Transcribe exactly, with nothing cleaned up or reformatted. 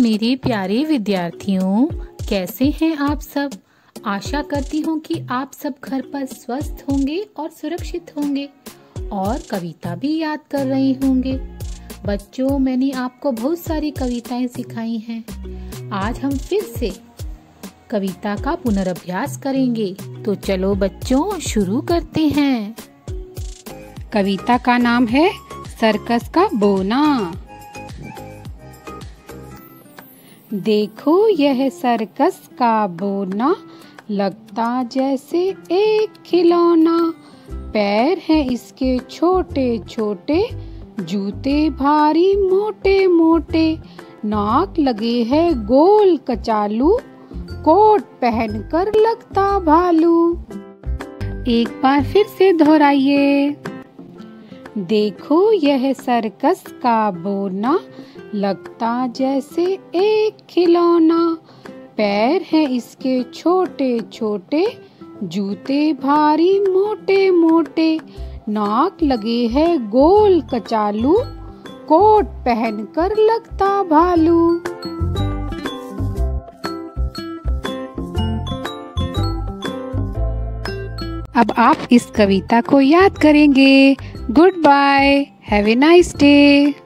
मेरे प्यारे विद्यार्थियों, कैसे हैं आप सब। आशा करती हूँ कि आप सब घर पर स्वस्थ होंगे और सुरक्षित होंगे और कविता भी याद कर रहे होंगे। बच्चों, मैंने आपको बहुत सारी कविताएं सिखाई हैं। आज हम फिर से कविता का पुनर्अभ्यास करेंगे। तो चलो बच्चों, शुरू करते हैं। कविता का नाम है सर्कस का बोना। देखो यह सर्कस का बोना, लगता जैसे एक खिलौना। पैर हैं इसके छोटे छोटे, जूते भारी मोटे मोटे। नाक लगे है गोल कचालू, कोट पहनकर लगता भालू। एक बार फिर से दोहराइए। देखो यह सर्कस का बोना, लगता जैसे एक खिलौना। पैर हैं इसके छोटे छोटे, जूते भारी मोटे मोटे। नाक लगे है गोल कचालू, कोट पहनकर लगता भालू। अब आप इस कविता को याद करेंगे। Goodbye, have a nice day.